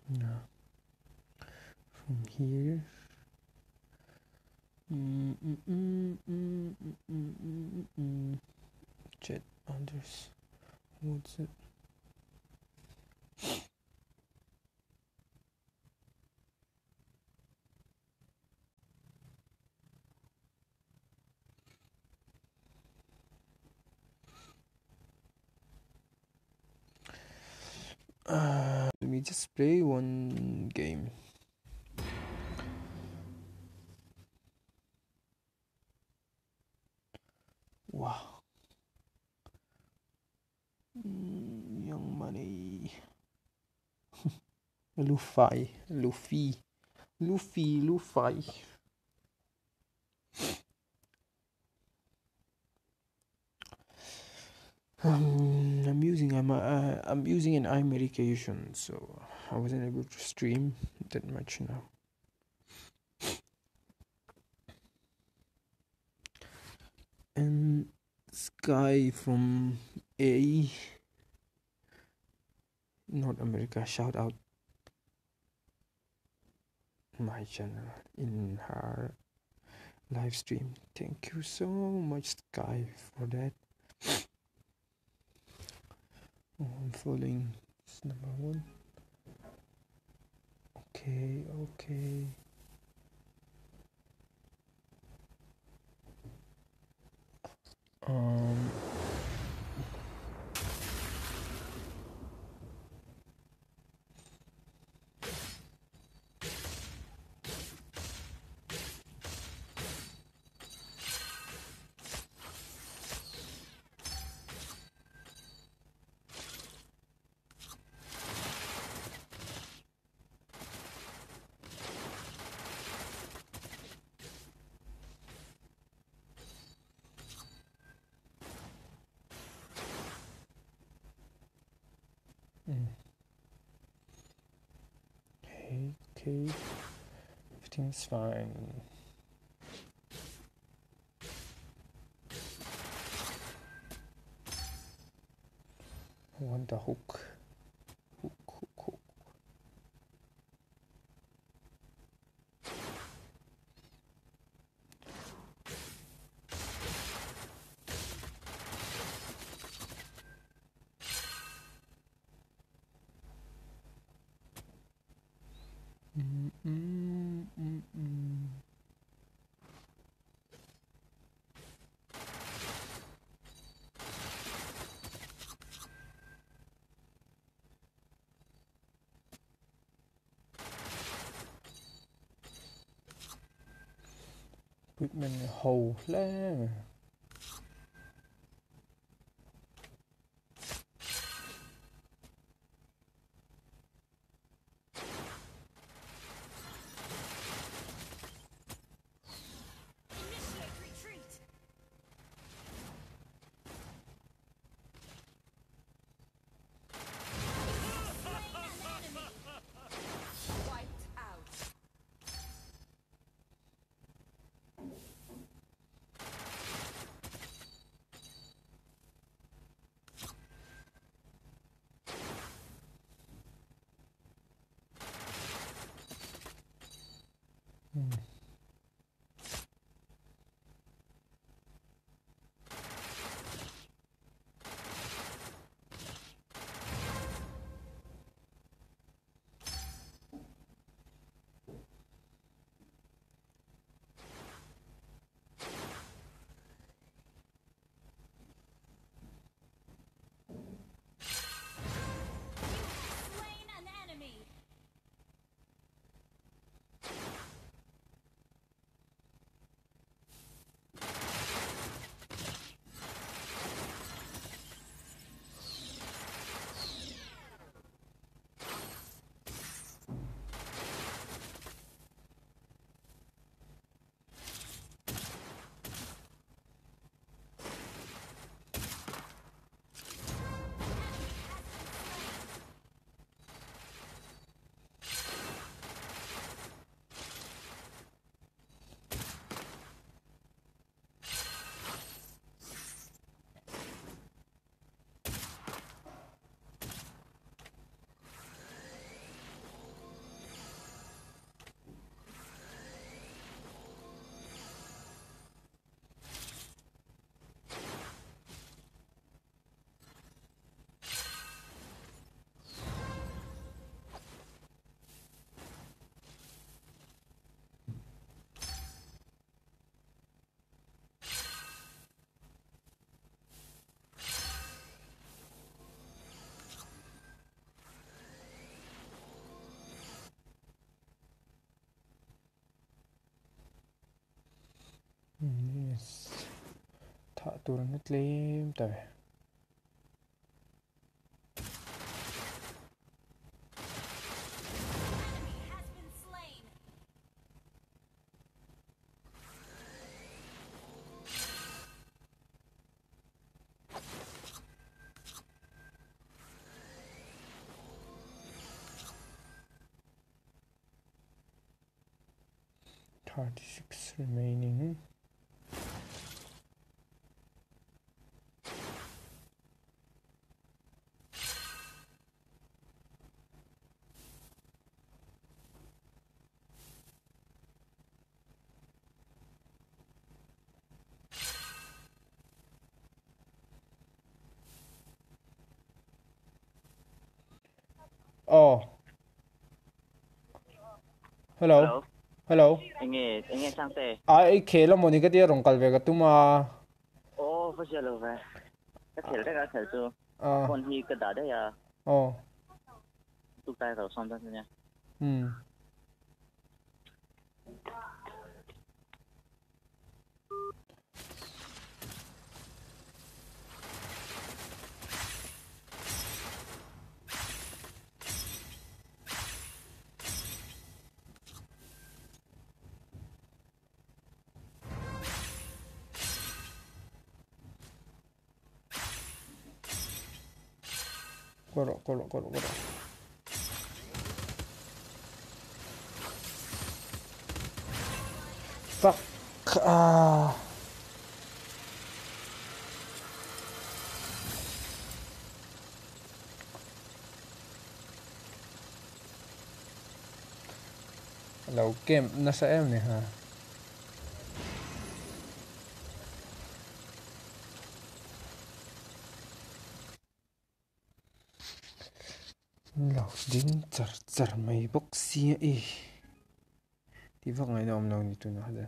Now from here. Chat others. What's it? Let me just play one game. Wow. Young Money. Luffy. I'm using an eye medication, so I wasn't able to stream that much now. And Sky from A, North America, shout out my channel in her live stream. Thank you so much, Sky, for that. Oh, I'm following number one. Okay. Um. Okay. Everything's fine. I want the hook. Hook. Equipment hole แล้ว Yes. Thả tuần hết lên tới. $36 remaining. Oh, hello. Hello. Anh nghe sang tề. Ai khế là một cái tia rong kalve ka tuma. Ồ, phát giờ về. Các thể là thể từ. Còn thì cái đó đấy à. Oh. Tụi tay vào xong ra nha. Koro. Fuck. Lâu game nasa em này ha. Lâu dính char mấy bốc xia ý. Thì vắc ngày nào lâu đi tu nó hết.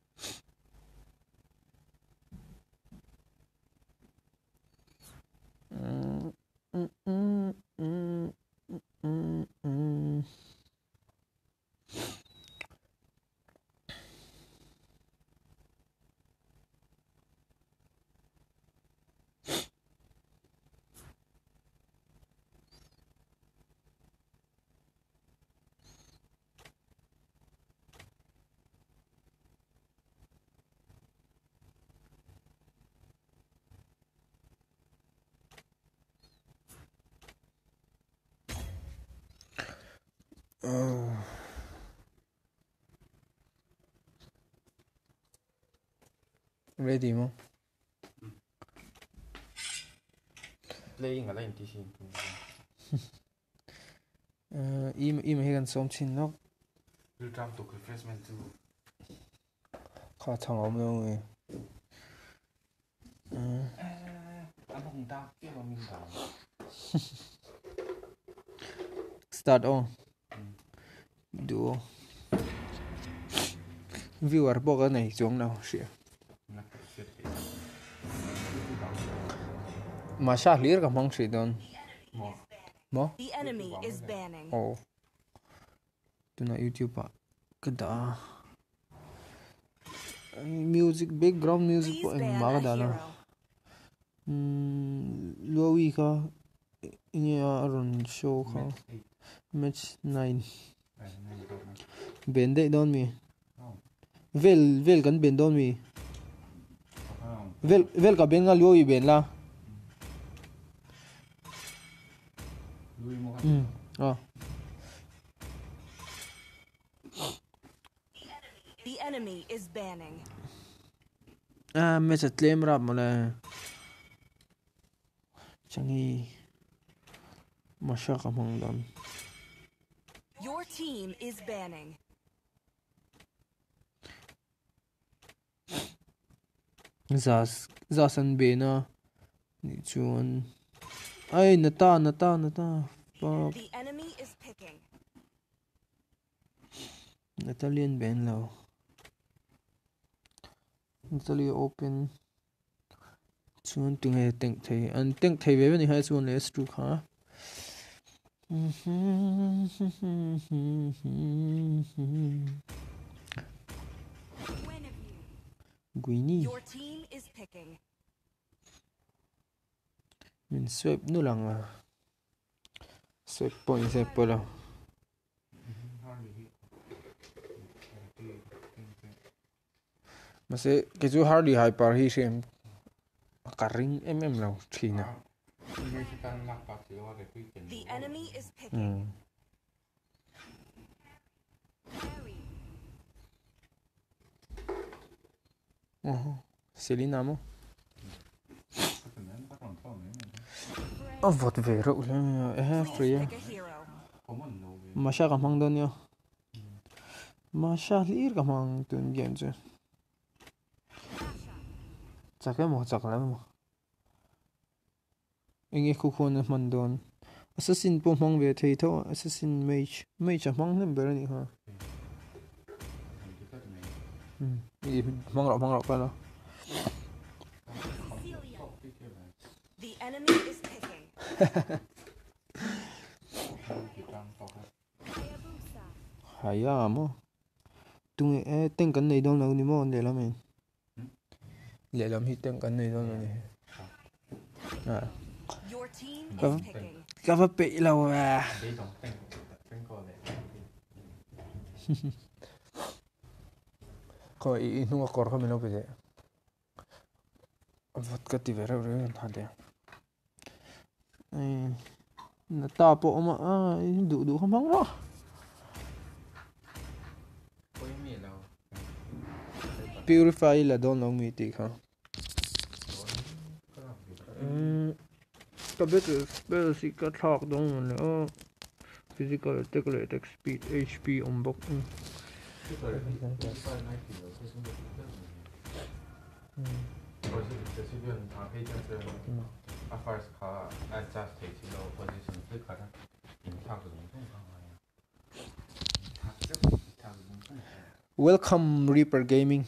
Ready mo? Playing ala in tisin. Im hegan som chin nok. Will tram to refreshment too. Kha chang om lo nge. Anh không tao kia mà mình tao. Start on. Duo. Viewer boga này xuống nào xỉa. Mà sao clear ka mang xỉa don. Mo? The enemy is banning. Oh. Tu na YouTube pa. Kada. Music background music po Please ang ban a mga dala. hero. Luawi ka. Inya aron show ka. Match 9. Ben day don mi. Vel kan ben don mi. Vel ka ben nga luawi ben la. The enemy is banning. Match at lem rap mo la. Changi. Masya ka mang don. Your team is banning. Zasan bena. Ni chuan. Ay, nata. Fuck. The enemy is picking. Natalian ben lao. Natalia open. Chuan tung he tank thai. An tank thai ve ni hai chuan le stru kha. Guini. Your team is picking. Mình swap nu lang à. Swap point sẽ pula. Mà sẽ cái chú Hardy Hyper hi xem cả ring mm nào thì nào. The enemy is picking. Selina mo. Vot về rồi free. Masha kam hang don yo. Masha lir kam hang tun game chứ. Chắc lắm mà. Anh ấy khu nó man don. Assassin po mang về thấy thôi. Assassin mage mang nem bera ni ha. Mang rọ pala. The enemy is picking. Haya mo. Tung tên cắn này đâu nào ni mo để làm mình. Để làm hit tên cắn này đâu nào ni. Your team is picking. Các bạn bị lâu à. Coi nó có không mình bây giờ. Vot cái gì vậy rồi hả đấy. Nó ta bộ mà đủ không mong đó. Purify là don long meat hả? Cái biết là gì cái thạc don nữa. Physical attack attack speed HP unbox. Welcome Reaper Gaming.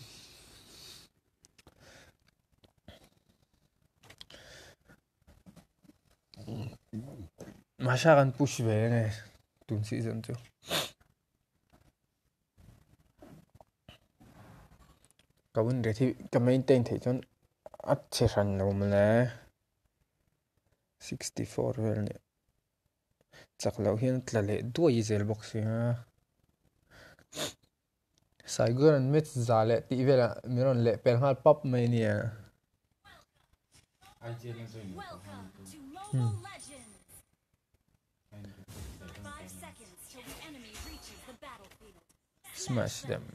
Masha kan push về này tuần season chứ. Các bạn thì cái maintain thì chọn ắt chế sẵn đâu mà nè 64 rồi nè chắc lâu hiện là lệ đuôi zel box ha sai gần met za lệ tí về là miron lệ pel hal pop mai nè smash them.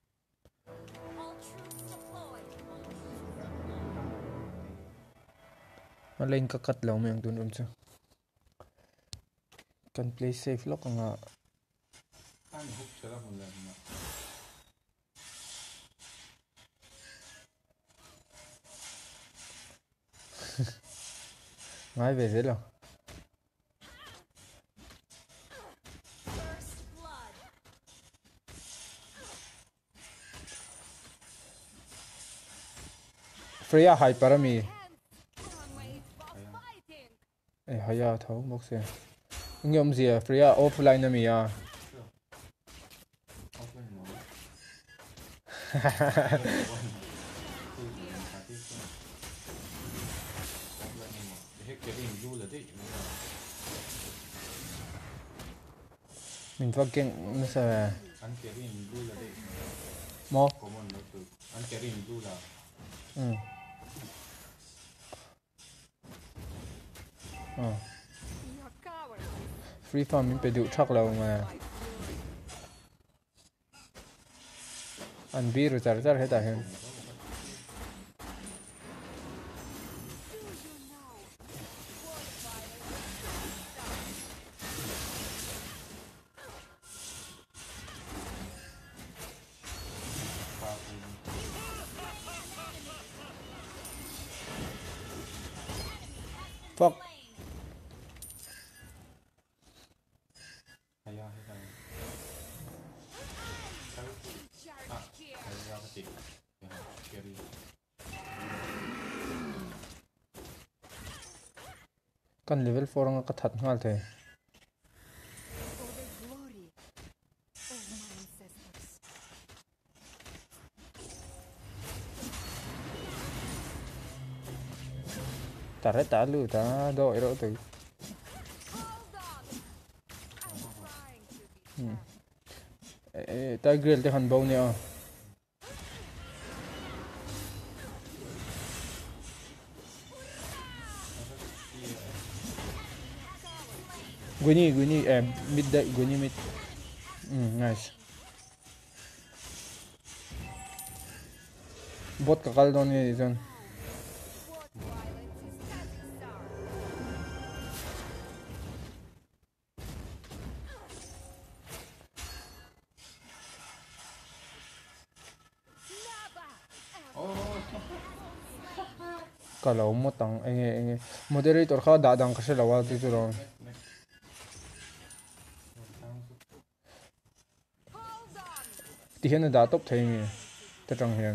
Lên các cắt lâu mình tuần chứ cần play safe lock nga ngay về dễ đâu Freya hyper mi haya thấu bốc xe nhóm gì à Freya offline mi à mình phát kiện nó sao mò free farm mình phải đủ chắc lâu mà ăn bia rồi chả hết tại hen fuck kan level 4 ang kathat ngal the Tare ta lu ta do ero tu. Ta grill te han bau ne a. Guni mid da guni mid. Nice. Bot ka kal don ni zon. Kalau mo tang enge moderator kha da dang ka se lawa tu ro ti hen da top thai nge ta tang hian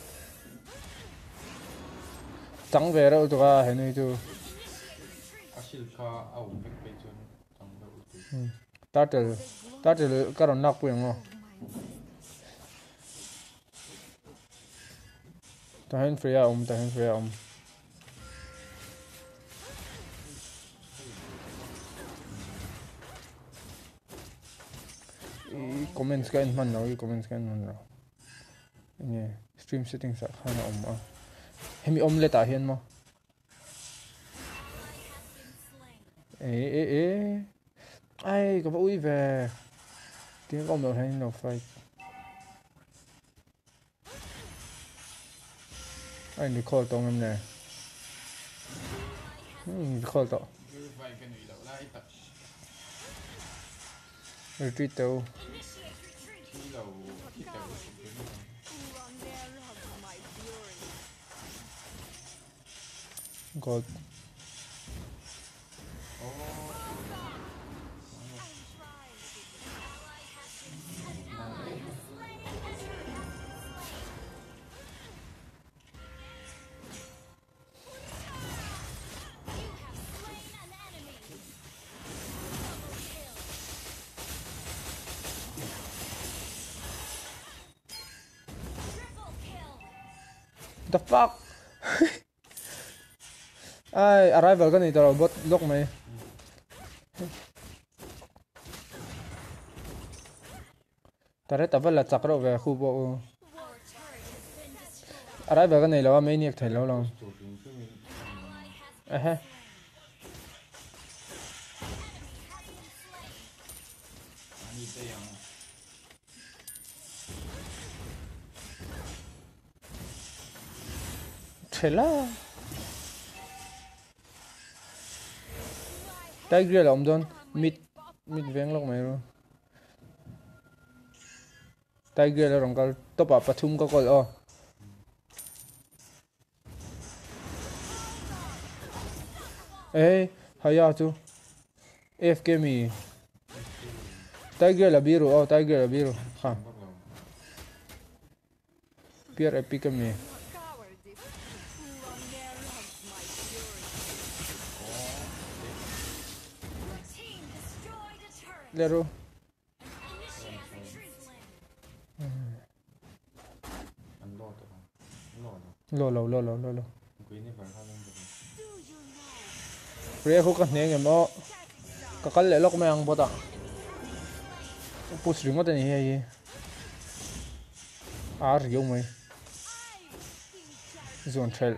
chang ve ra tu ka hen ni tu asil ka au pek pe chon chang da u tatel karon nak pu ngo ta hen freya comments ka in man no nge stream settings sa khana a hemi omelette a hian mo ai ka ui ve tiếng con được hay no fight anh đi call tông em nè call tông retreat đâu God the fuck ai arrival cái này tao bot lock mày tao tao vẫn là chắc rồi về khu bộ arrival cái này là mấy nhiêu thầy lâu lòng ha Chela Tiger là ông Don mid veng lok mày rồi Tiger là rong kal top up pathum ka kol o haya tu FK mi Tiger là biru ha Pierre epic mi Lero lo Ria khu ka neng emo ka kal le lok mang bota push ring mata ni he ar yo mai zone trail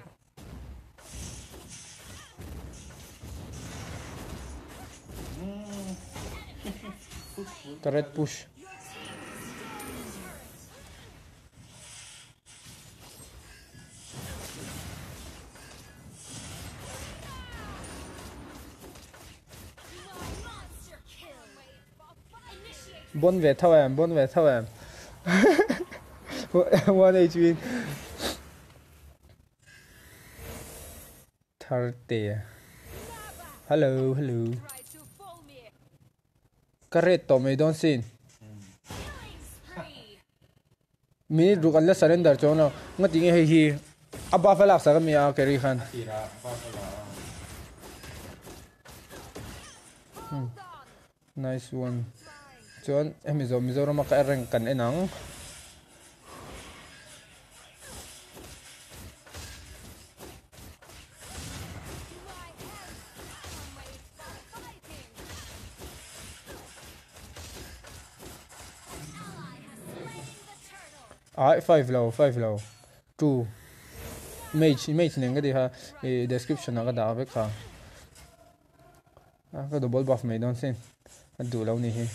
turret push bon về thâu em 1 HP tharte hello Corretto, me don't sin. Minute rukan la surrender chono. Ngating hi aba falak sa kami a carry khan. Nice one. Chon Mizoram ka rank kan enang. 5 low 5 low 2 mage neng cái đi ha description nó cái đó với cả cái double buff mấy don xin anh đủ lâu nè hi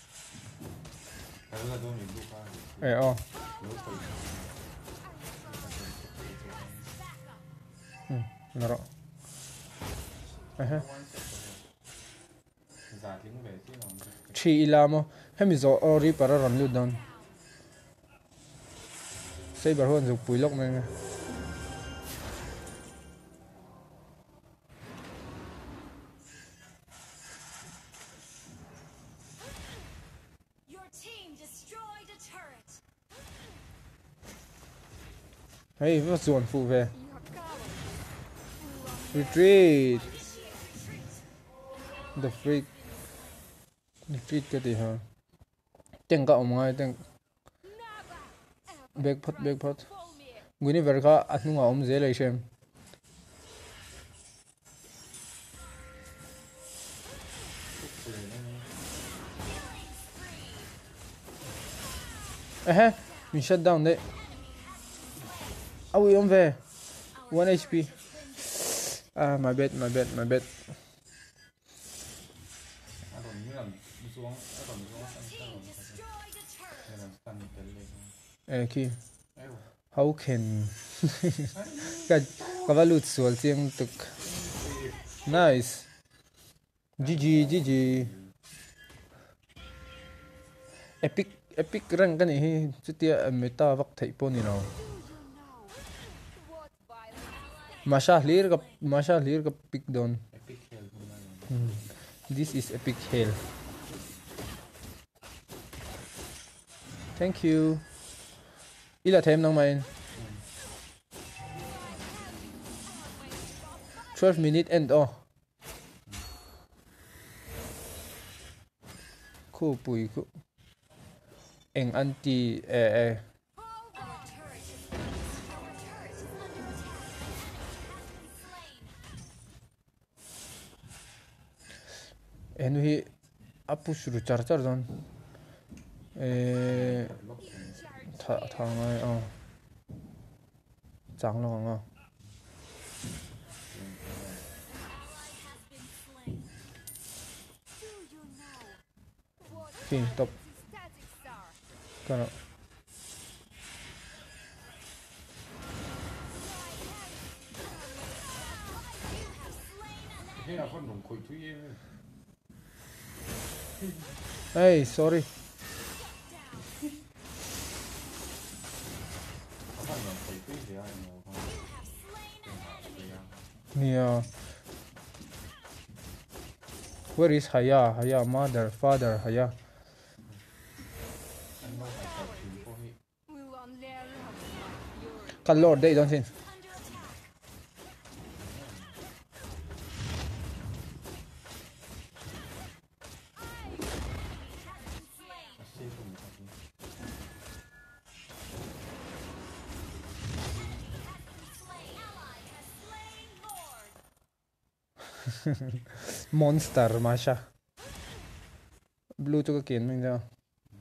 nó rồi ha chi ilamo hemi zo ori para ron lu don sei bar hon zu pui lok meng hey what's one phụ về retreat the freak retreat cái gì hả tiếng cả ông ngay tiếng backpot người này về cả ăn ngon ông dễ lấy xem mình shut down đấy ui ông về 1 HP my bad kì how can cái valut sual chiang tuk nice GG epic rank cái này chutia meta vak thei po ni nào Masha clear ka pick down. Epic hell. This is epic hell. Thank you. Ila thêm nang main. 12 minute end Cool pui ku. Eng anti enu hi apush ru char don thang ai chang lo nga pin top kana hey sorry yeah where is Haya mother father Haya kan lord they don't think monster Masha blue to ka kin mình ra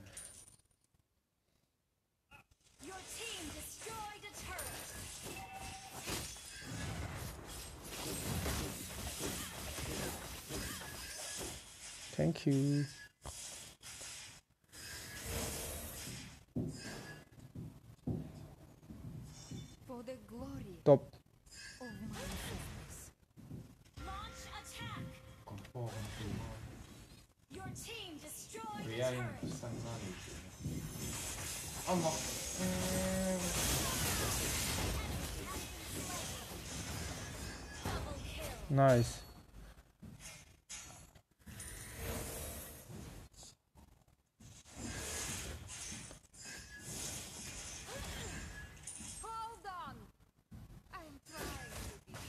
thank you for the glory top of my service. Launch attack. Your team destroyed the turret. nice Hold on. I'm trying to be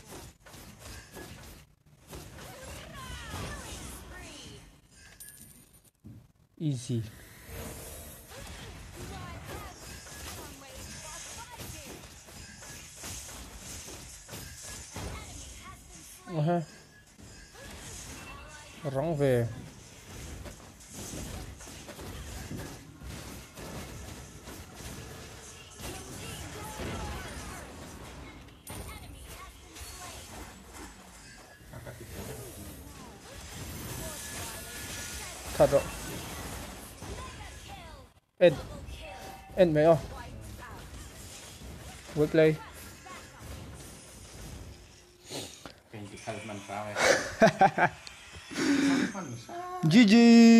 easy rong về Thật rồi. End mấy không? We play. GG.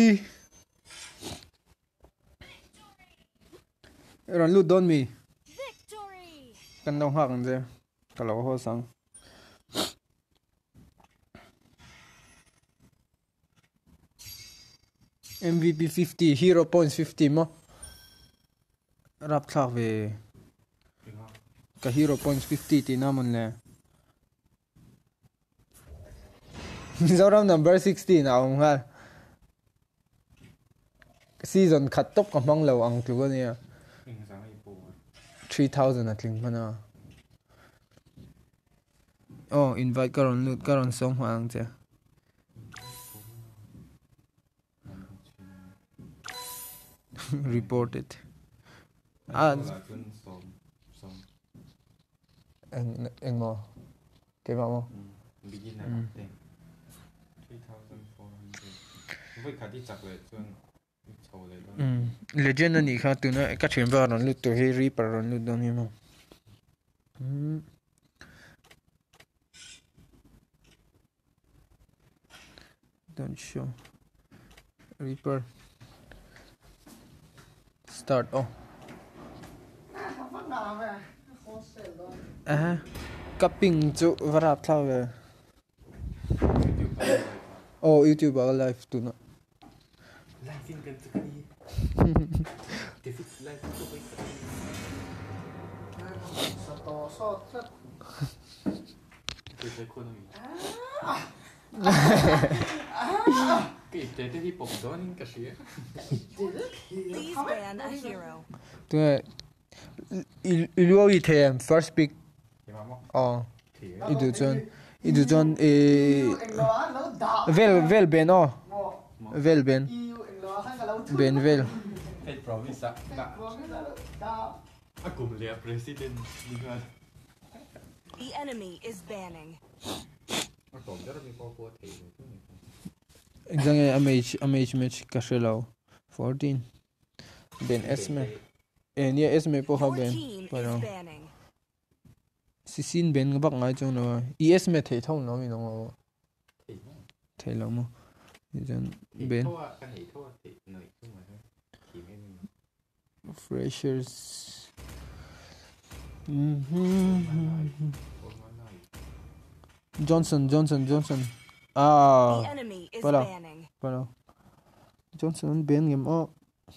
Run loot don't me. Kan dong hak nje. Kalau ho sang. MVP 50, hero points 50 mo. Rap thak về. Ka hero points 50 ti naman le. Zoram number 16 aung ha. Season cut top ka mang lo ang tu niya. 3,000 at ling mana. Oh, invite karon loot karon song hang che. Report it. Anh mo. Cái mo. Begin na thing. 3,400. Với cả đi chặt lại chun chầu lại đó. Legend anh khá tu na các chuyện vào rồi lúc tu hay Reaper rồi lúc đó như mà. Don't show. Reaper. Start. Oh. Cupping cho varap thao về. Oh, YouTube vào live tu na. Live phim cần thực đi. Cái phim live phim tôi tôi thấy con cái thế thì bụng đó nên cái gì? Please ban a hero. Tu iluo item first pick. Oh. Idu John Vel Ben oh. Vel Ben. Ben Vel. Hey promise aku melihat presiden dengan The enemy is banning. aku jadi mi kau thấy Exang MH match kashelao 14. Ben Esme. Nia Esme po ha Your Ben. team is Pero banning. Sisin Ben ngabak ngai chong no. ES me thei thong no mi no. Thei lo mo. Ijan Ben. Freshers. Johnson. Ah. The enemy is Voilà. banning. Voilà. Johnson Ben game oh.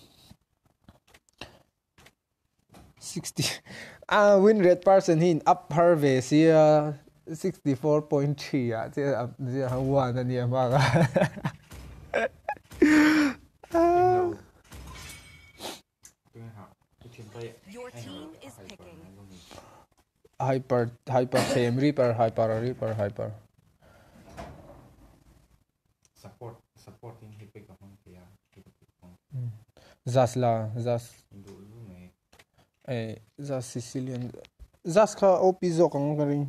60. Win rate person hin up harvey sia 64.3 ah. Tia hawa na niya mga. Your team is picking. Hyper same Reaper. Supporting hippie ka man kaya. Zas Sicilian. Zas ka opizo kang karing.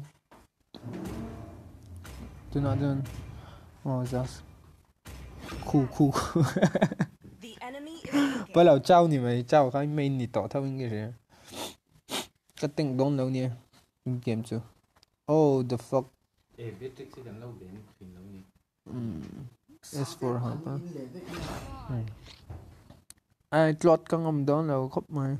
Dun. Oh, Zas. Cool. The enemy is picking. Bây giờ cháu ni mày cháu cái main ni tỏ theo cái gì? Cái tiếng đông đâu nè? Game chưa? Oh the fuck. Beatrix sẽ làm lâu đến phim lâu nhỉ. S4 hả ta? Ai lọt cái ngầm đó là khóc mày.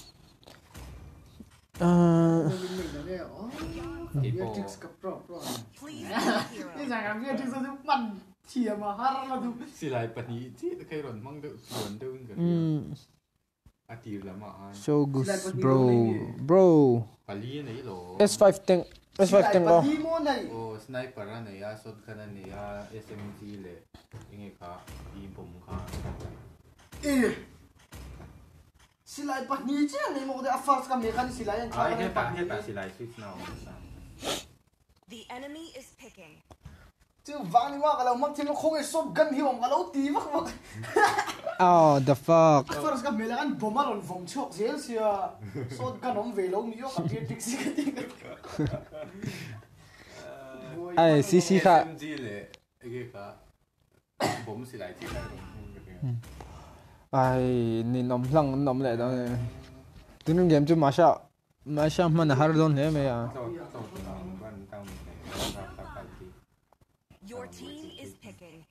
Beatrix cấp pro. Please ban a hero. Cái rằng Beatrix nó mạnh chìa mà hát là đủ. Xí lại bật nhị chứ cái rộn mong được rộn đâu cái. Tiêu là mà. So good bro. Pali này lo. S5 tank đó. Oh sniper này ya, shotgun này ya, SMG le. Ini ka, di bom ka. Silai pat ni chứ này một cái affairs cầm này kan silai anh. Ai hết ta silai switch now. The enemy is picking. Chứ vang đi qua cái lâu mắc thêm nó không hề shot gun hi mà lâu tí mắc. Oh the fuck. Affairs cầm này là anh bomb rồi vòng chọc dễ xia. Shot gun ông về lâu mi yo cầm Beatrix cái gì. Ai CC ka. SMG le. Ini ka. Bom silai chứ. ai ni nom hlang nom le đó này tin game chu Masha man har don he me ya Your team is picking.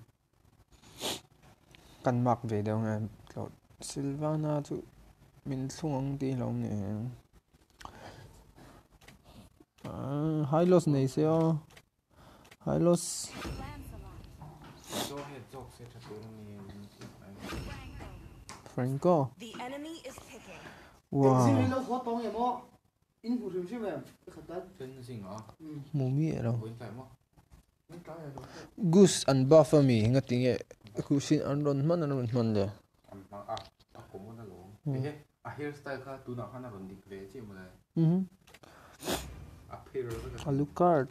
kan mak về đâu nghe Sylvana chu min sung ti long nè high loss này sao high loss Franco The enemy is picking. wow Zin lo kho tong mo in bu rim sim em khatan Chân sinh à? mumi đâu Quên phải không? Goose and buffer mi nga tinge ku sin an ron man le Cũng muốn luôn. Hairstyle ka tu na khana ron dik ve chi mo lai. Hair ka. Alucard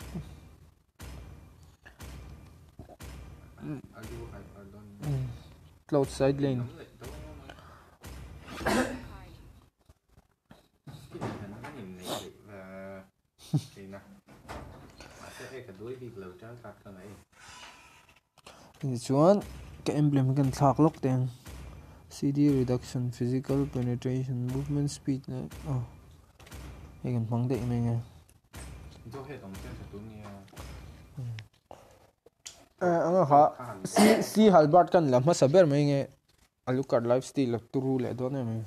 Alu hai pardon. cloud side lane chuan cái emblem kan thak lok teng CD reduction physical penetration movement speed ne cái kan phang dei mai nge anga ha si halbert kan lam sa ber mai nge Alucard lifestyle turu le do ne mai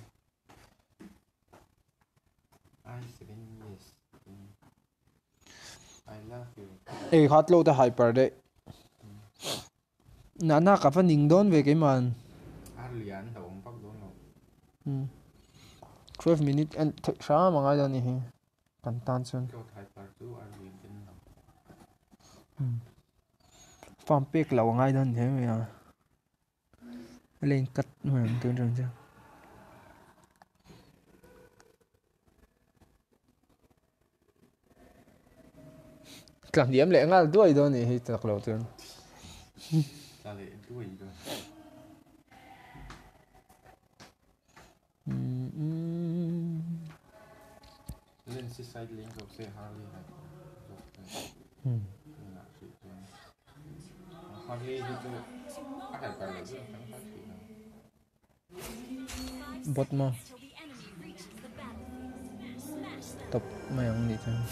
ei hat lo ta hyper de nana ka fa ning don ve ke man Lian đầu ông bắt đúng không? 12 minute and sa mga da ni he kan tan chun Kêu thái par tu Lian chân nào? farm pek law ngai dan he me ya lên cắt mà tương đương chứ cảm điểm lẽ ngal đuôi đó này thật lâu tương Ta lệ đuôi rồi. Lên side link của xe Harley này. Harley itu ada kalau itu kan pasti. bot mà tập mày ông đi chứ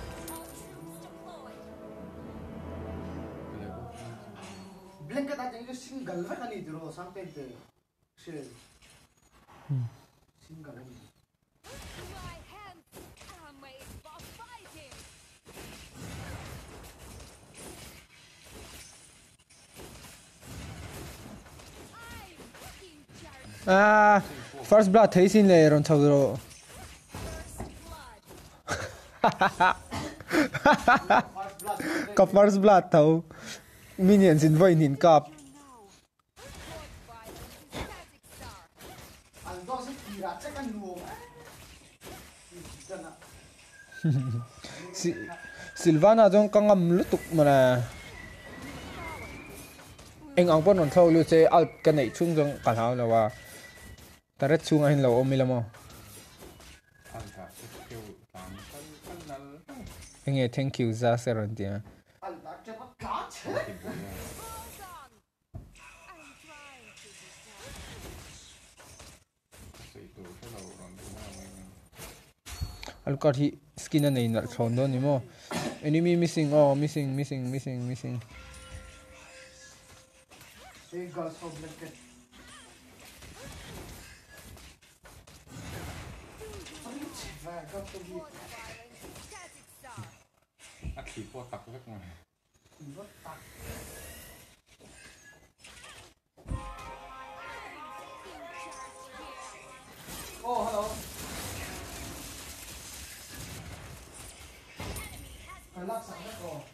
blanket a jeng single va kani dro sang te te shell single ani My hands are made for fighting. I'm in charge. first blood thấy xin lệ rồi thầu rồi cặp first blood thầu minion xin vay nhìn cặp an do se tira che kan nuo kana Sylvana trong căng ngầm lút tục mà nè anh ông vẫn còn thâu lưu chế alp cái này chung trong cả tháo làว่าta rất chung anh lâu ôm mi làm không anh nghe thank you za sẽ rồi tiền al da che pa ka che Hold on. I'm trying to decide. Alucard hi skin này nợ tròn đó nimo enemy missing missing e girls for blanket va ka to bi Static star. Ắt chỉ có tập rất ngoài. va ta oh hello phải lắc sẵn hết rồi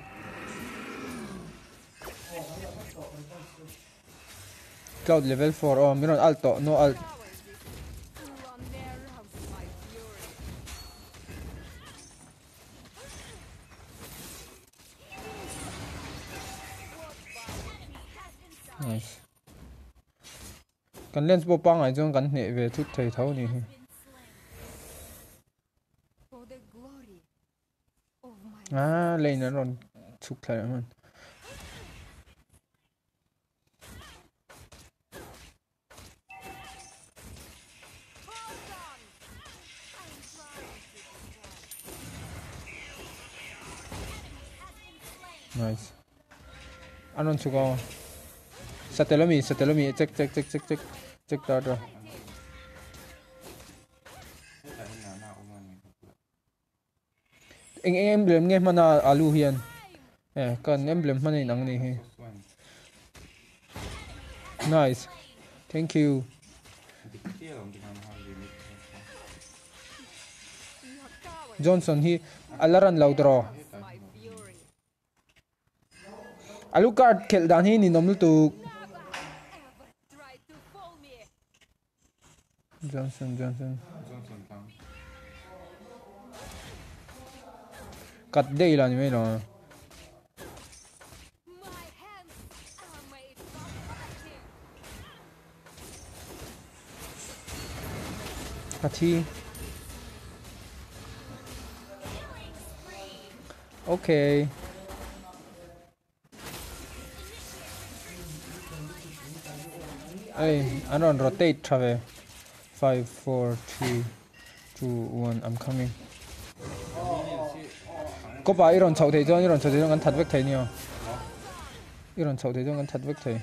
cloud level 4 miron alto no alt Who on there loves my fury? nice kan lens bo pang ai jong kan hne ve thut thei thau ni Been slain. For the glory of my lein ron thuk thai man Nice. Anon chuko. Satellomi. Check that. Emblem nghe mana alu hian. Kan emblem mana nang ni hi. Nice. Thank you. Johnson hi alaran laudro. Alucard khel dan hi ni nomlu tu. Johnson. Cut day là như vậy rồi. Cắt chi. Okay. Hey, I don't rotate travel. 5, 4, 3, 2, 1. I'm coming. Có bà 이런 chậu thế cho ngắn thật vết thế nhiều. 이런 chậu thế cho ngắn thật vết thế.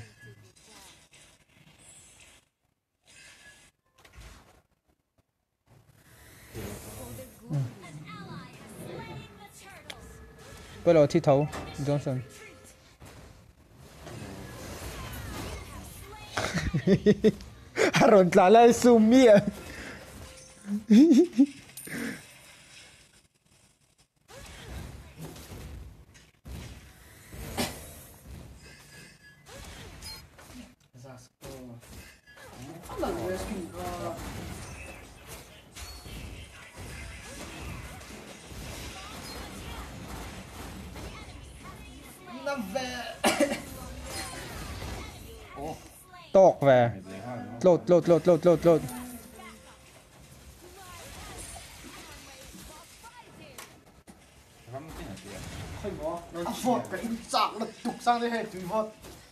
Bây giờ thi thấu Johnson. Haron lại sumia. Tọc về. Lột. Vọt cái in chạm nó tục sang đây hệ tùy vọt.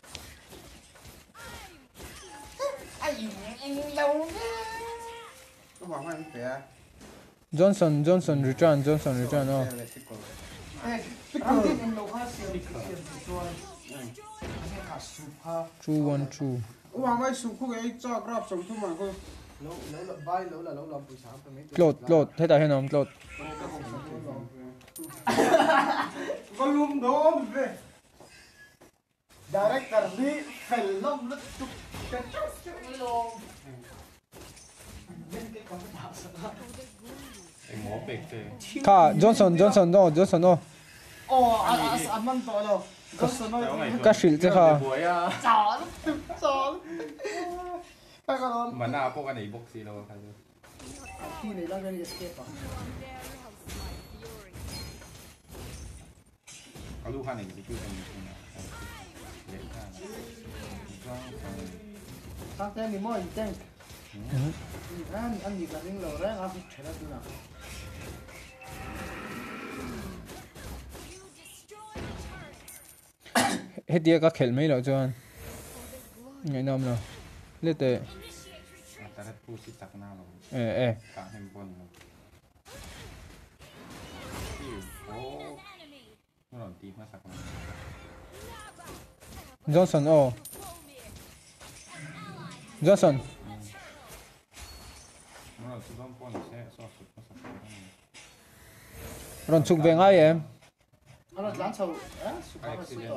Anh lâu nha. Có bảo anh phải Johnson return oh. Anh tin em lâu ha siêu đi rồi. 212. Ủa mấy sụp khu cái cho grab sống thu mà cô Lâu là bay lâu là buổi sáng phải mấy. Lột thế tại hay nó lột. Có lùm đó về. Director đi phải lông nó tục cái chút luôn. em ngó bệt thế Ka Johnson no. Anh mang tội đâu. Ka shil che kha. Chọn. Cái con mà na bốc anh ấy bốc gì đâu phải khi này đang gây escape à? có lúc anh ấy thì cứ cần dễ Sang tên mình mới tên. Anh gì cả những lầu đấy anh phải chạy ra từ nào? Hết dia ka khel mai lo chuan. Ngai nam lo. Lete. ta đã thu xịt tắc nào Eh. cả hem bon ô nó làm tí mà sạc Johnson oh. Johnson. nó làm tí bon sẽ so sụt mà sạc Ron chuk ve ngai em. Anh làm sao? Super là super.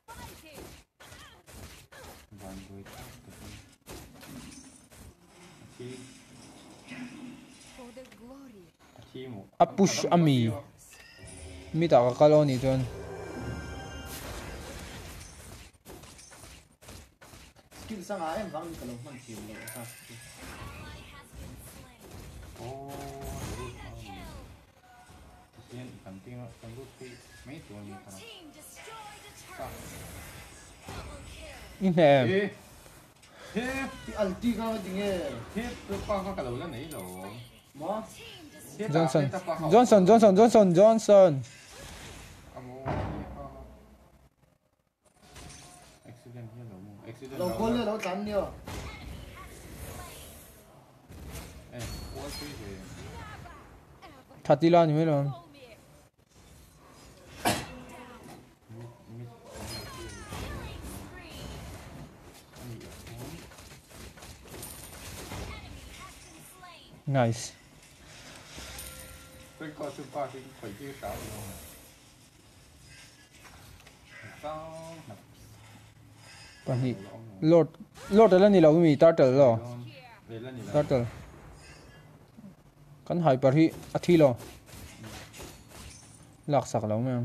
van đuôi chi một Apush ami. Mi ta ka kaloni chuan. Skill sang em vắng cái lồng mang chịu rồi sao? ô hiện bản tin trong lúc khi mấy tuổi như thế nào In em. thế Thì ulti cái gì nghe? thế tôi qua có cả đầu lên đấy rồi Mà Johnson. lâu quá rồi lâu chán nhiều. Thatila ni mai lo. nice tôi có thứ ba thì phải chơi sáu rồi sáu pani lord la ni lo mi turtle lo turtle kan hyper hi athi lo lak sak lo me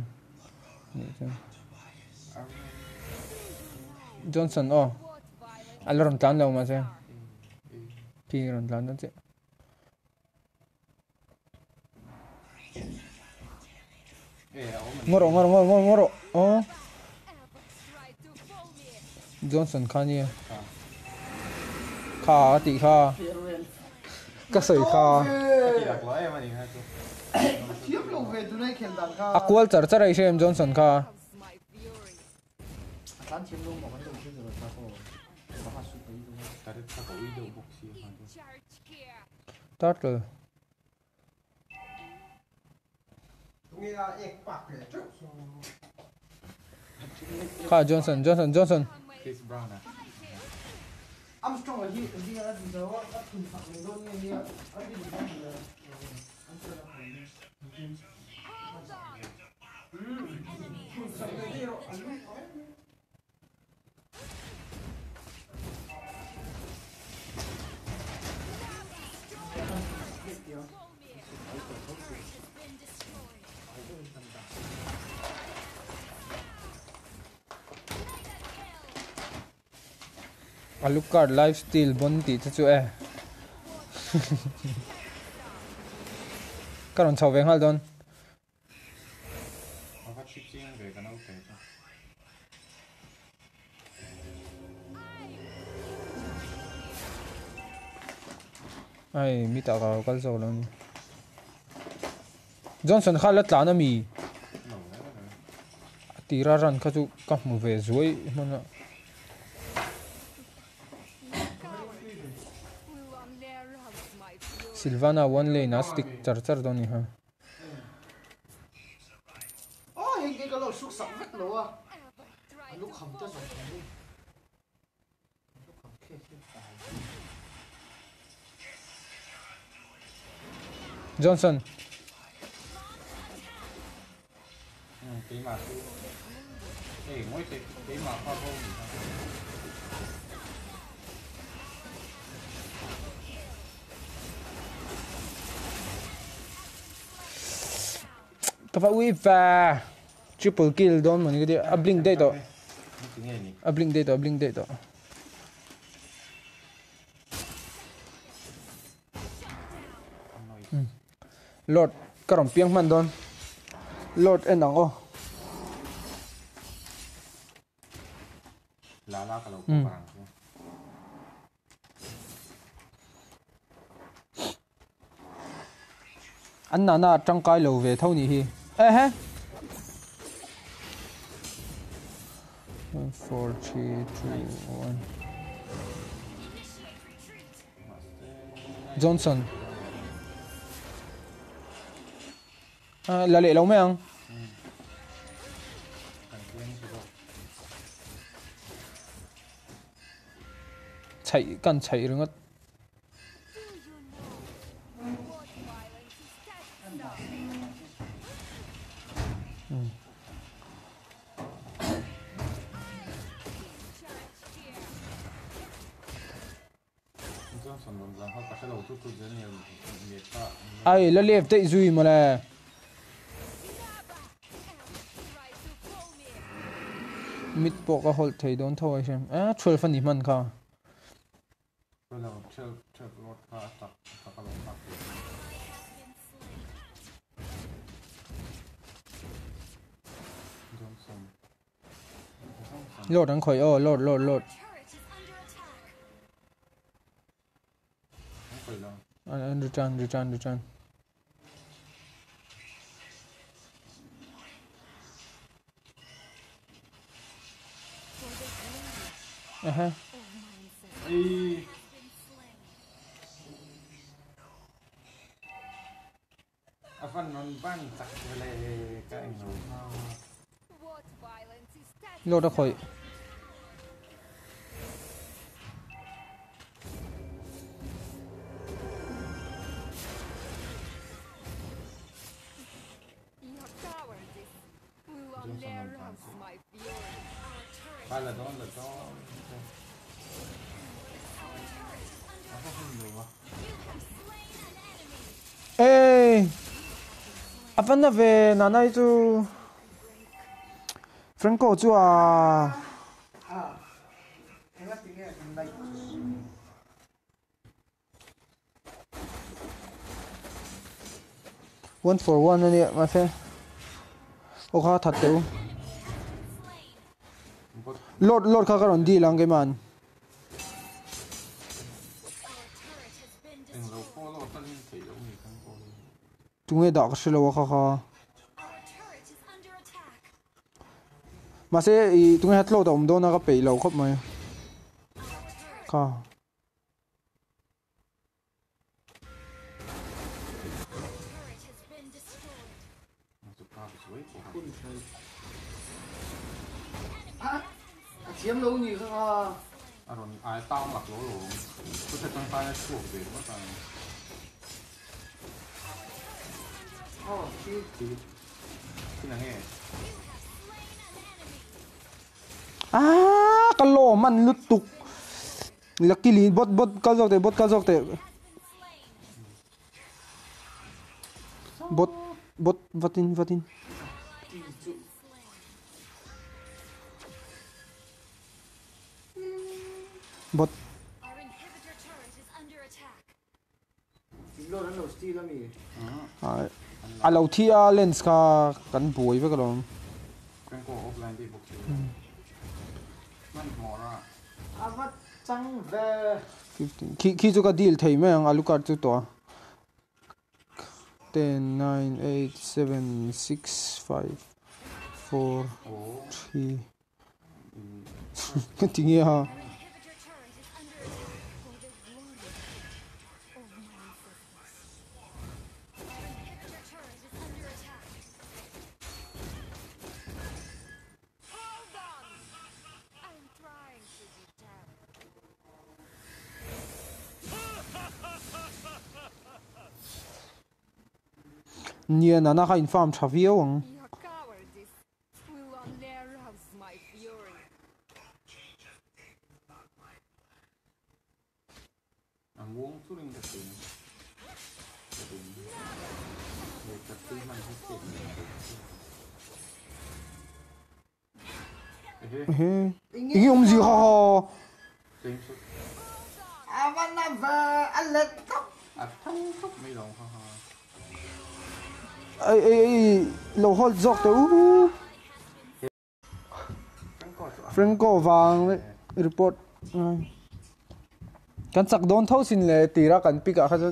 Johnson oh alaron tan lo ma se pi ron tan tan se ngoro oh Johnson khani kha ti kha ka soi kha Thiếp lâu về tụi này khen đàn kha aqual char char ai sem Johnson kha My fury. tán chiếm luôn mà vẫn đồng chứ rồi sao cô có hạt sụt đấy đúng không? ta được ta có ý đồ bốc xì Charge here. turtle kha Johnson Chris Brown à Armstrong là gì là gì đó các thùng phẳng này luôn nghe nghe anh đi được rồi anh chưa được rồi Alucard lifesteal bon ti chu e karon chau veng hal don nó phát chip riêng về cái nấu tệ cho ai mi ta ka kal zo lo ni Johnson kha la tla na mi tira ran kha chu ka mu ve zoi mana Silvana one lane stick char doni ha ô hình cái lỗ sụt sẵn vết lỗ à lúc không cho rồi lúc không khe Johnson tí mà mỗi tí mà pha vô ka fa ui va triple kill don man cái a blink date to a blink date to Lord karom piang man don Lord enang o lá kalau kurang an na tangkai lo ve thau ni hi he 4 3 2 1 Johnson là lệ lâu mấy anh chạy cần chạy rồi ngất ai là liệp tệ duy mà là mid bộ có hold thấy đón thôi xem à 12 phần điểm man kha lột đang khỏi lột return aha Afan non ban tak le ka ino lột đã khỏi Ba là đó nó không được quá ê à vẫn là về nó này chú Franco chú à em ngắt tiếng nghe thằng đây 1-for-1นั่นเนี่ยมาเซ่โอ้ข้าถัดเตียวโหลดข้ากระโดดดีหลังเกมัน chúng ấy đọc sẽ lâu khá khá mà sẽ chúng ấy hát lâu đồng đô nó có bị lâu khóc mày khá chiếm lâu nhỉ không à rồi ai tao mặc lỗ lỗ có thể tăng tay chuột về mất rồi khi nào nghe cái lỗ man lút tục luckily bot cá dọc tệ bot vatin bot lô nó nổ steel lắm nhỉ à lâu thi lens ka kan bui với cái đó cái cổ offline đi bốcมันหมอระ vắt trắng về 15 khi cho cái deal thấy mấy anh alu card cho to 10 9 8 7 6 5 4 3 cái tiếng gì ha nia na na ka inform thavio ang Your cowardice will only arouse my fury. ang wong suling kating để tập trung mạnh hết ý ông gì ha tiếng số vắt nó về anh lên tóc thắng khóc mấy lòng ha ai lâu hot dọc tới Franco vàng report kan sak don thau sin le tira kan pika kha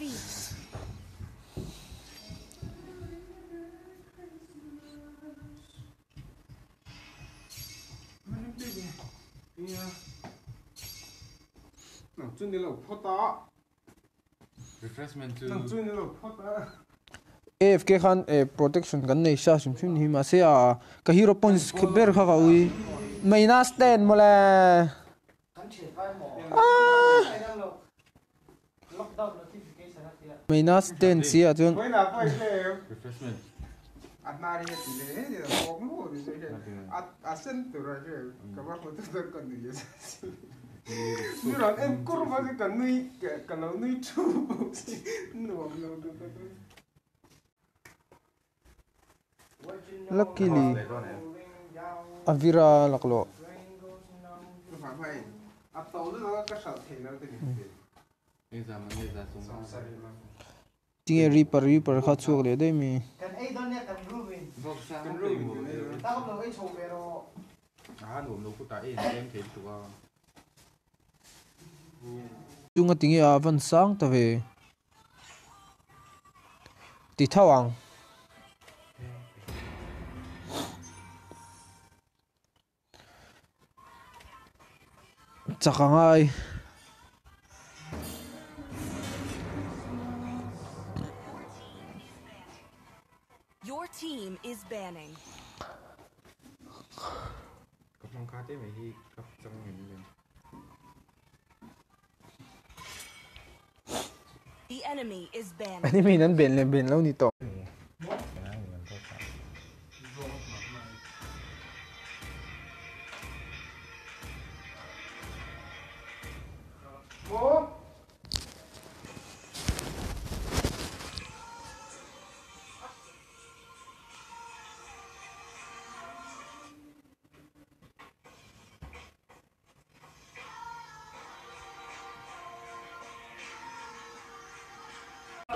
nằm chui đi lâu phốt đó refreshment nằm chui đi lâu phốt đó AFK khan protection kan nei sha sim sim hi ma se a ka hero points ber kha ka ui maina stand mole cắn chết vai mỏ lockdown notification hết tiệt maina stand si a chun với nào phải lên refreshment at mari hết tiệt đấy thì là bom luôn rồi đấy at sen từ rồi chứ các bác có tức cần gì như là em curva thì cần nuôi cần nó nuôi chú nuông nuông được luckily avira laklo phải phải at tàu nó có sợi thề nó thì bây giờ mình ra xuống tinge reaper kha chuak le dei mi cần ấy đó nè cần rubin vok sa cần rubin tao không nói chồng về rồi đủ nó cũng tại em thấy tụi chung tinge a van sang ta ve ti thawang chakangai Your team is banning. có phong cá thế mày hi có trong mình The enemy is banning. อันนี้มีนั้นเบนเลยเบนแล้วนี่ต่อเ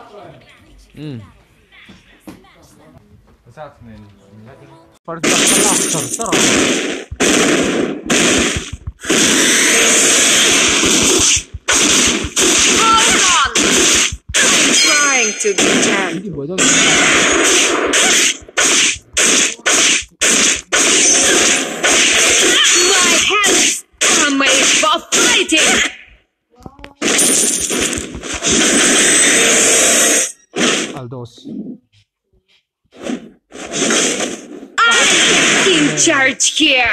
Trying to detect. My hands are made for fighting. Aldos. I'm in charge here.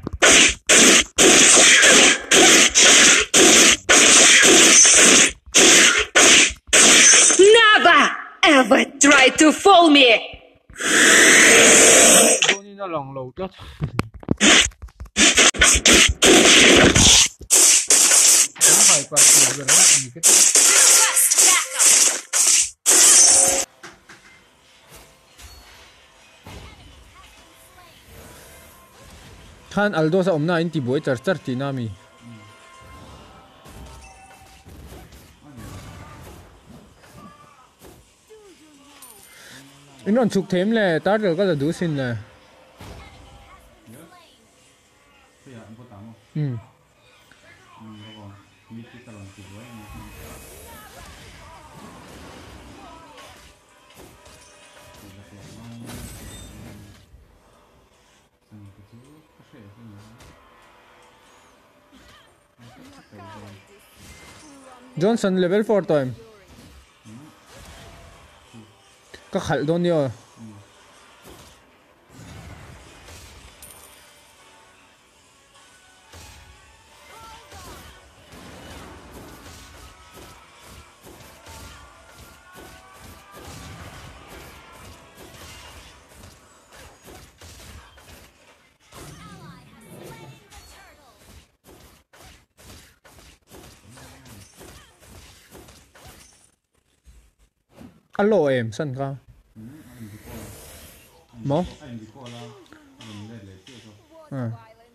Never ever try to fool me. Tony na long load đó. Không phải quả tiền rồi đó, gì cái Khan Aldo sa umna inti boy char tinami. Inon chuk them le tar ka la du sin le. Johnson level 4 time. Ka khal don yo. Alo em sân ka. Mo? À.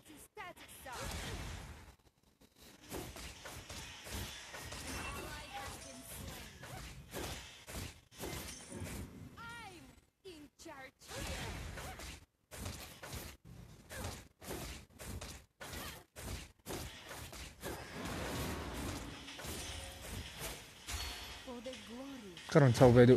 Karon sau về được.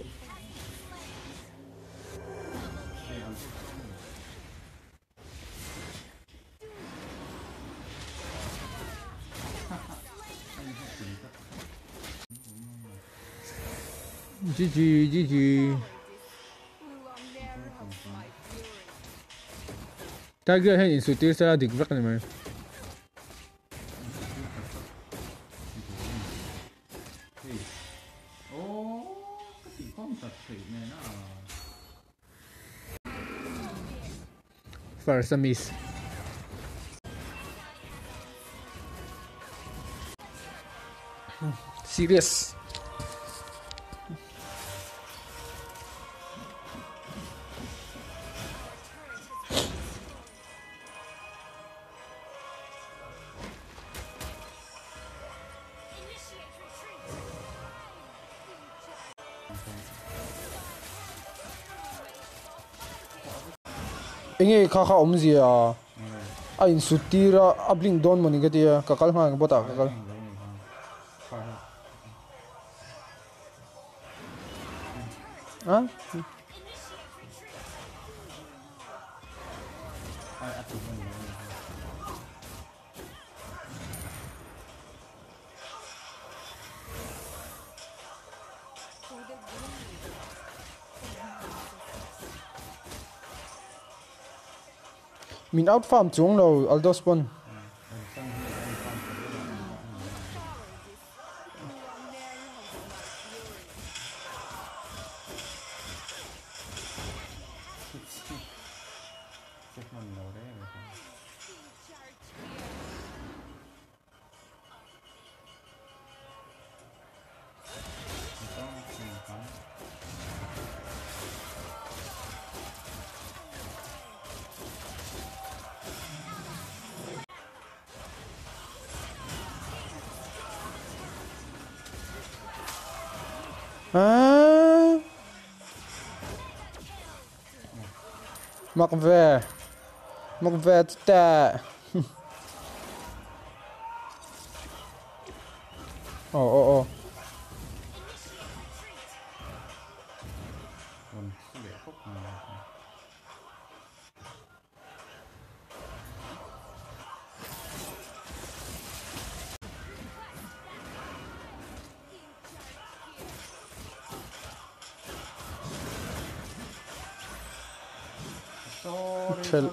GG GG. Tiger hay insultir sa dik vak naman. First a miss. Serious. Inge kha om zia a in sutira a bling don moni ka tia kakal hang bota kakal ha min out farm chung lo Aldo spawn à mặc về tệ. Ồ còn để khóc mà Trell.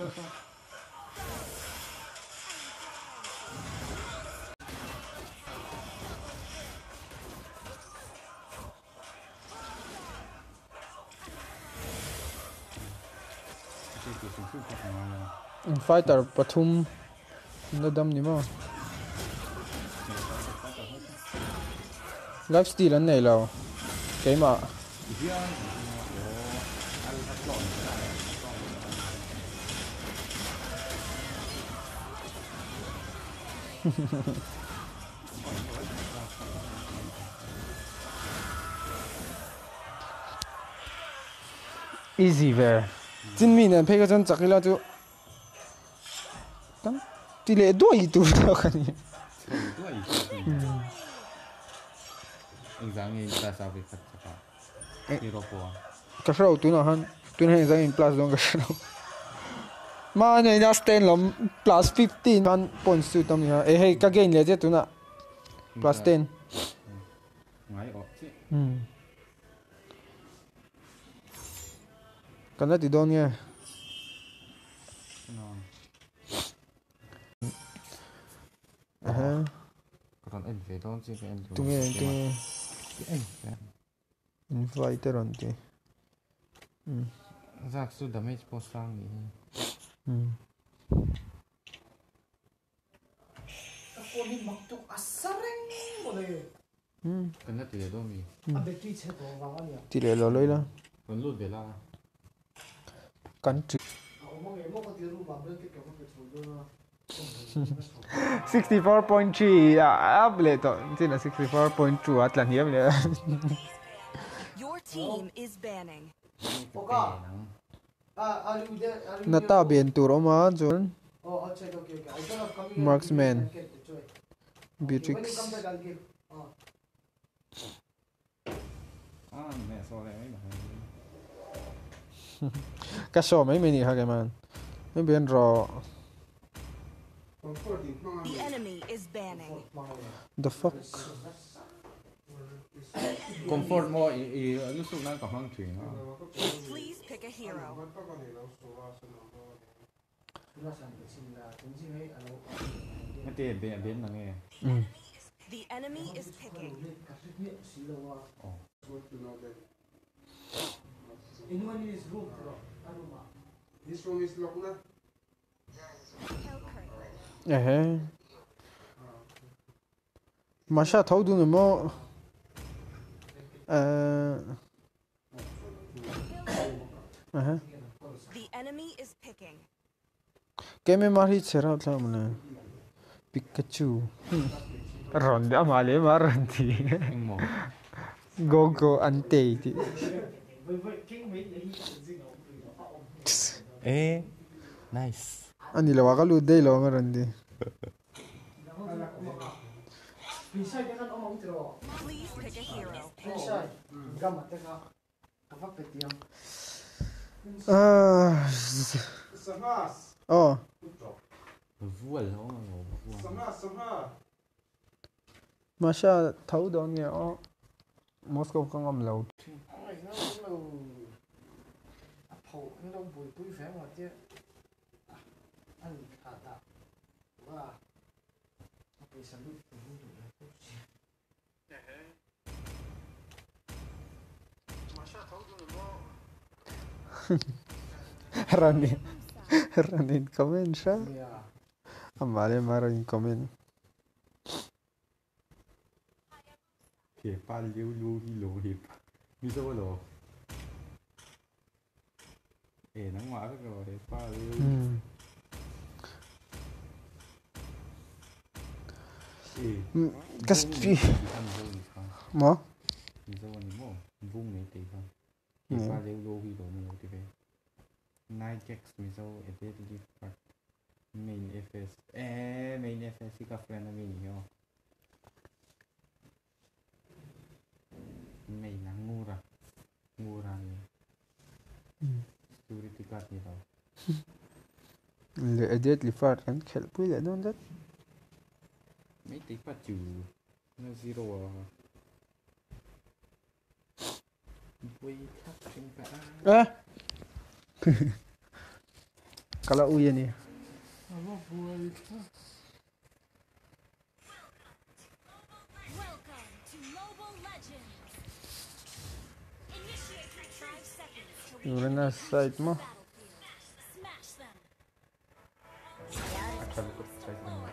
Fighter pathum nadam ni mo life steal an nei lo keima easy về chính mình này phải cái chân chắc là chú tấm tỷ lệ đuổi tụt đâu cái này anh dáng như ta sao về khát chả đi đâu qua cái số tụi nó han tụi nó dáng in plus dong cái số mà này nó stand lắm plus 15 points tụi tụi nó hey cái game này chứ tụi nó plus 10 ngay ở chứ cái này thì đâu nhỉ còn anh về đó chứ anh tụi invite rồi thì giác số damage post sang đi cái này thì đâu mi tỷ lệ lo lấy đó còn lút về là country 64.3 up le to china 64.2 atlan hiam le Your team is banning. nata ben tur oma jon marksman beatrix mẹ so này mấy mà ka so mai meni ha ke man me ben ro The enemy is banning. the fuck comfort mo lúc xuống đang có mang thuyền Please pick a hero. cái tiền biến là nghe The enemy is picking. This room is locked na. masha thau du mo The enemy is picking. ke me mari chera thlam na pikachu ron da male maran thi anh mò go ante ti nice ani lawa ka lu dei lo maran di Please pick a hero. Samhas. oh vua lâu Samhas. masha thau don nge o moscow ka ngam lo ranin comment sha amale marin comment thì ba liu lu hi lô hiệp mi số lô nó ngoại cái rồi thì ba liu Kaspi mo mi số này mo vung này thì không thì ba liu lu hi lô này thì về 9 Jax Mizo edit lipat main FS main FS si ka friend na main yo main na ngura ni security card ni tao le edit lipat kan khel pui le don dat mấy tí phát trừ nó zero vui khắp trên cả kalau uya ni nó vui Welcome to Mobile Legends. Initiate for 5 seconds to Yurena side mo smash them. akan ikut saya sama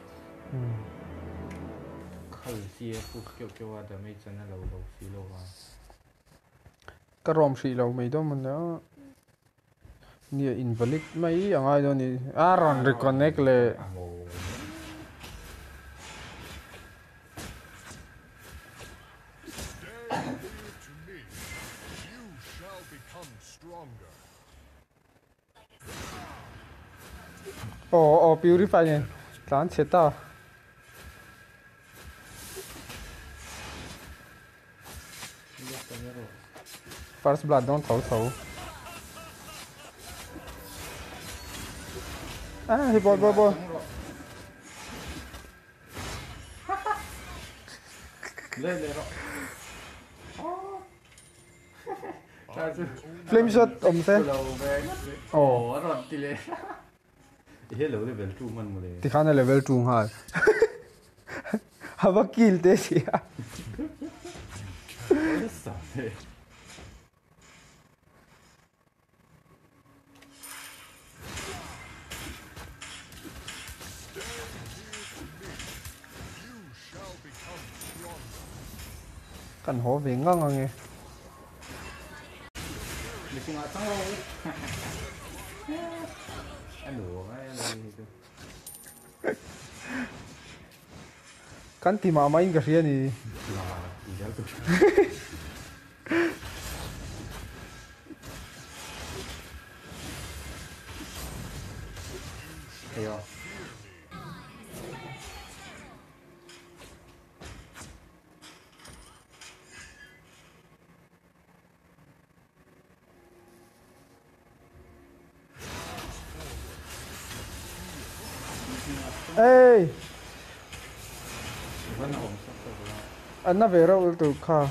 khởi xia phụ kêu ada mấy chân nó lâu xí lâu à ka rom si lo mai do man na ni invalid mai angai do ni ron reconnect le purify ni tlan cheta first blood don't thấu hi boy lên rồi flame shot se rồi thì lên hello level 2 man mo le ti khana level 2 ha hava kill te sia kan ho ve ngang nge mình không ăn đâu ăn đủ cái này kan ti ma mai ga ria ni thấy không ê vẫn ổn sắp rồi anh na về đâu từ kha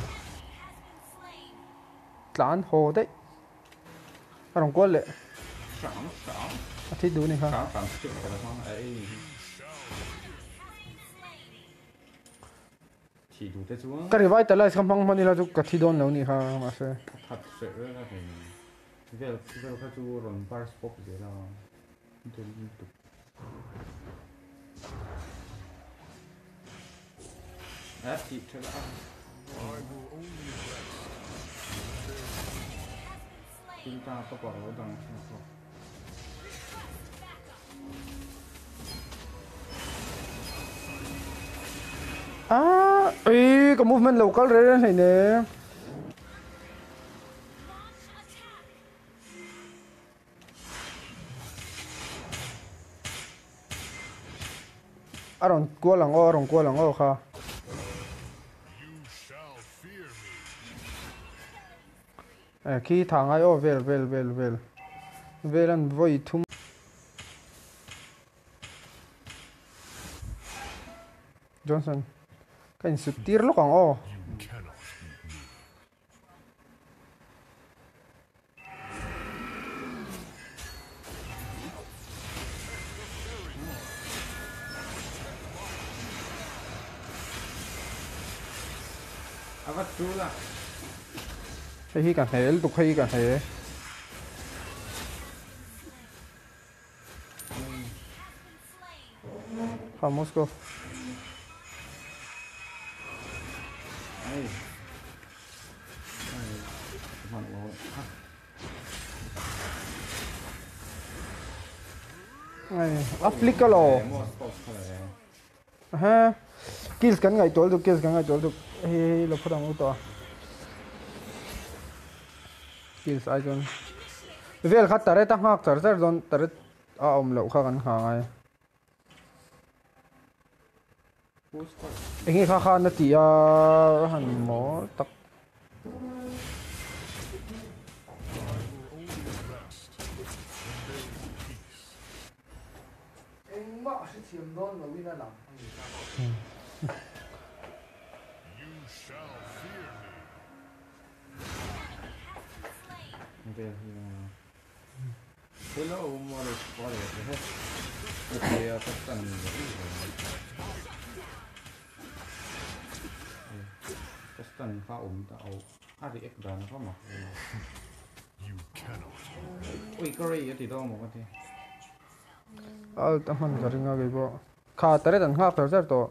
tlan ho đấy anh có lệ sẵn thích đủ này ha sẵn chuyện cái đó không ấy chỉ đủ thế chú cái này vai tại lại không bằng là chút cái thi đón lâu này ha mà sẽ thật sự là phải về các chú run bar spot gì là tôi liên tục chị cho đã chúng ta có bỏ lỗ đằng ấy cái movement local rồi này nè aron qua lang o kha khi thang ai o vel an voi thum Johnson kan su tir lo kang o bắt chú là hi kan hel tu khai kan he vamos go ai mặn rồi ai applicalo ha kills kan ngai tol tu he lo phadang u to kills ai jon vel khat tare ta hak char char don tare a om lo kha kan kha ngai engi kha kha na ti a han mo tak eng ma se thiam don lo win a lam Hello, motherfucker. Okay, tất cả Custom pha ổn tạo ADX ra nó có mà. Ui, cái này thì đâu mà có thể. tâm han ka ringa ge bo kha tare dan hak char char to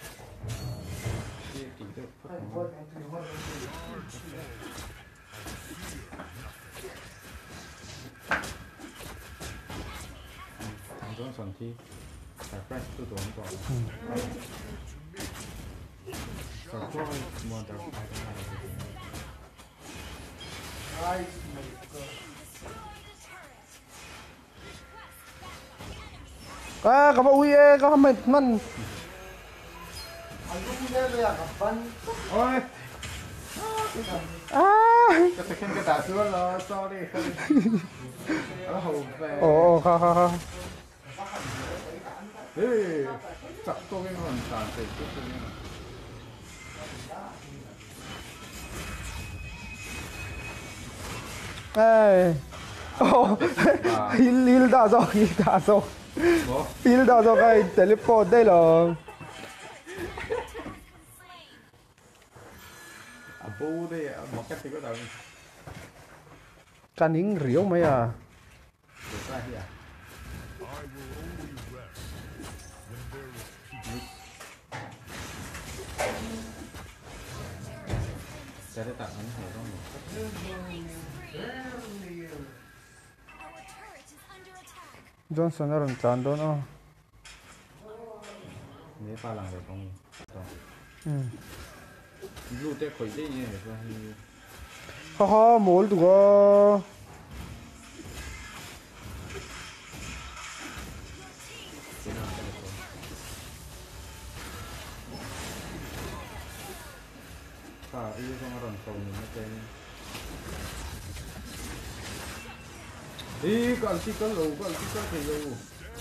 Don't son thi. Phải press tu tốnก่อนSurprise motherfucker. ka ba ui e ka man man Ôi. Cái second cái tả xuống rồi, sorry. Nó hầu về. ồ kha Ê, chặt tôi cái hoàn toàn thể chút tôi nha. ê ô hil da zo hil da zo cái teleport đây là Bố đây một cách thì có đâu. can hing riu mấy à Được ra kìa. Sẽ để tặng anh hiểu không? Johnson aron chan don o Nếu pha làng được không? Lưu tế khỏi đây nhé. ha mol tu go Iyo sama orang tahu ni macam ni. Kalau kita thì lâu.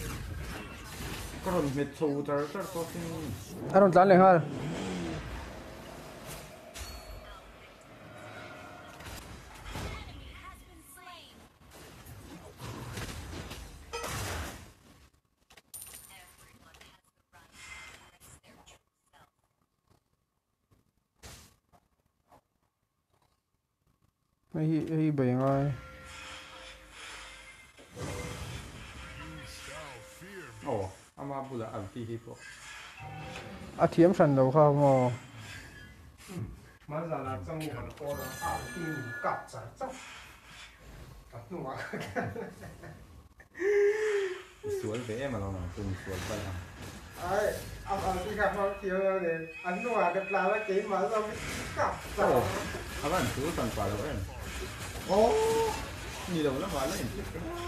Còn mệt sầu trời trời có xin. aron chan le ha hi bề ngay Ồ, ama bula anti hipo. à thiếm sẵn đâu không mà mà giờ là trong một con ảo tim cặp giải tóc cặp nụ Suối với em mà nó cùng suối vậy à? ai cái cặp nó thiếu để ăn nụ cái là cái mà nó cặp Ồ, bạn chú toàn quả rồi em. Ồ, nhìn đầu nó hóa lên chứ.